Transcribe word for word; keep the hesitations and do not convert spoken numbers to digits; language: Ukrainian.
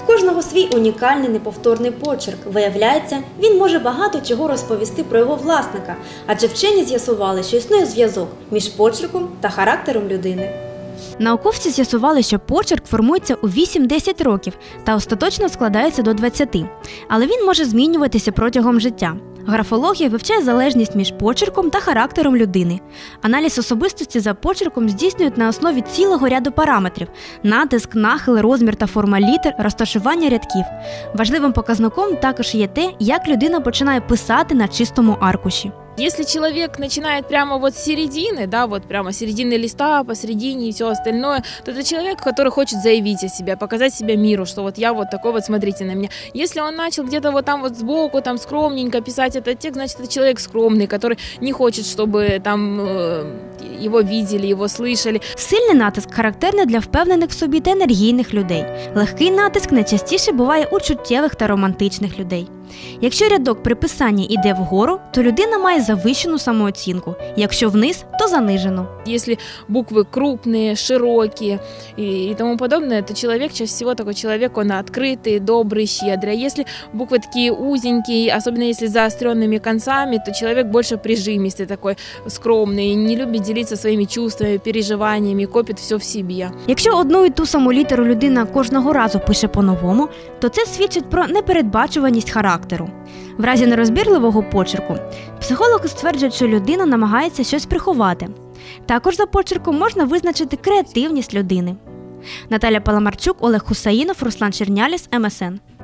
кожного свій унікальний неповторний почерк. Виявляється, він може багато чого розповісти про його власника, адже вчені з'ясували, що існує зв'язок між почерком та характером людини. Науковці з'ясували, що почерк формується у вісім-десять років та остаточно складається до двадцяти. Але він може змінюватися протягом життя. Графологія вивчає залежність між почерком та характером людини. Аналіз особистості за почерком здійснюють на основі цілого ряду параметрів – натиск, нахил, розмір та форма літер, розташування рядків. Важливим показником також є те, як людина починає писати на чистому аркуші. Если человек начинает прямо вот с середины, да, вот прямо с середины листа, посередине и все остальное, то это человек, который хочет заявить о себе, показать себя миру, что вот я вот такой вот, смотрите на меня. Если он начал где-то вот там вот сбоку, там скромненько писать этот текст, значит, это человек скромный, который не хочет, чтобы там э, его видели, его слышали. Сильний натиск характерний для впевнених в собі та енергійних людей. Легкий натиск найчастіше буває у чуттєвих та романтичних людей. Якщо рядок при писанні йде вгору, то людина має завищену самооцінку, якщо вниз, то занижену. Если буквы крупные, широкие и, и тому подобное, то человек, чаще всего такой человек, он открытый, добрый, щедрый. А если буквы такие узенькие, особенно если с заостренными концами, то человек больше прижимистый, такой скромный, не любит делиться своими чувствами, переживаниями, копит все в себе. Якщо одну і ту саму літеру людина кожного разу пише по-новому, то це свідчить про непередбачуваність характеру. В разі нерозбірливого почерку психологи стверджують, що людина намагається щось приховати. Також за почерком можна визначити креативність людини. Наталя Паламарчук, Олег Хусаїнов, Руслан Черняліс, ем ес ен.